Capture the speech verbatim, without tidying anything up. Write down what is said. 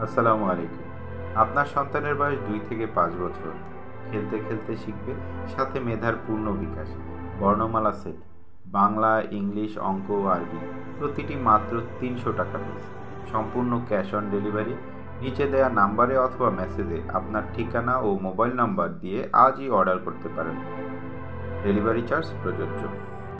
আসসালামু আলাইকুম। আপনার সন্তানের বয়স দুই থেকে পাঁচ বছর। খেলতে খেলতে শিখবে, সাথে মেধার পূর্ণ বিকাশ। বর্ণমালা সেট, বাংলা, ইংলিশ, অঙ্ক ও আরবি, প্রতিটি মাত্র তিনশো টাকা পিস। সম্পূর্ণ ক্যাশ অন ডেলিভারি। নিচে দেয়া নাম্বারে অথবা মেসেজে আপনার ঠিকানা ও মোবাইল নাম্বার দিয়ে আজই অর্ডার করতে পারেন। ডেলিভারি চার্জ প্রযোজ্য।